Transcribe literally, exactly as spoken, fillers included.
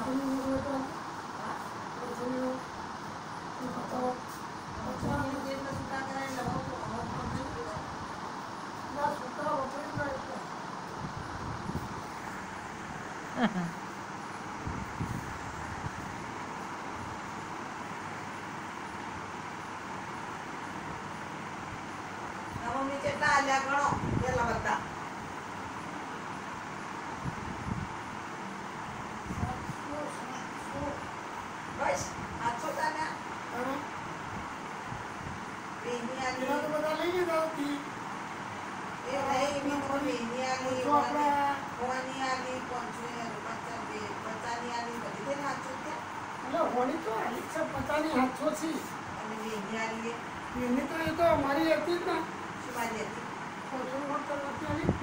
mummy કેટલા આલ્યા ગણો પેલા બધા બસ આઠસો તાના બેની આલી તો બધા લઈ લીધા હતી એ નહીં મી તો બેની આલી કોની આલી પંચોતેર પચાસ બે પચાસની આલી બધી તે આઠસો ત્યાં એટલે હોની તો આલી છે પચાસની આઠસો છે અને બેની આલી એની તો એ તો અમારી હતી જ ને શું મારી હતી કોચો હોટલ હતી